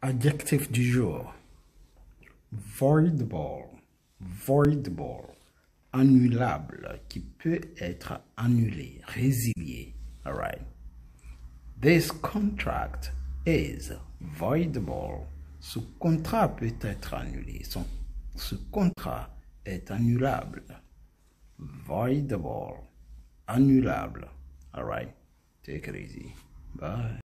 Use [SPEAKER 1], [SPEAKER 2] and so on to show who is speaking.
[SPEAKER 1] Adjectif du jour. Voidable. Voidable. Annulable, qui peut être annulé, résilié. All right. This contract is voidable. Ce contrat peut être annulé. Ce contrat est annulable. Voidable. Annulable. All right. Take it easy. Bye.